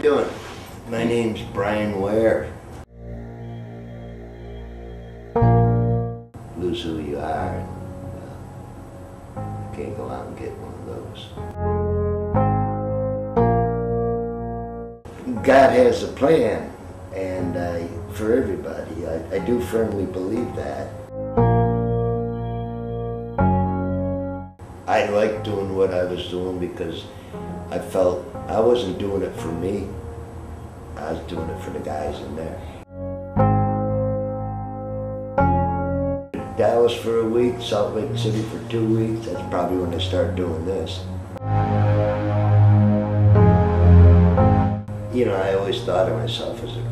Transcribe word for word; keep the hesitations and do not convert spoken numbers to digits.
doing? My name's Brian Ware. Lose who you are. And, uh, can't go out and get one of those. God has a plan, and uh, for everybody. I, I do firmly believe that. I liked doing what I was doing because I felt I wasn't doing it for me. I was doing it for the guys in there. Dallas for a week, Salt Lake City for two weeks. That's probably when I started doing this. You know, I always thought of myself as a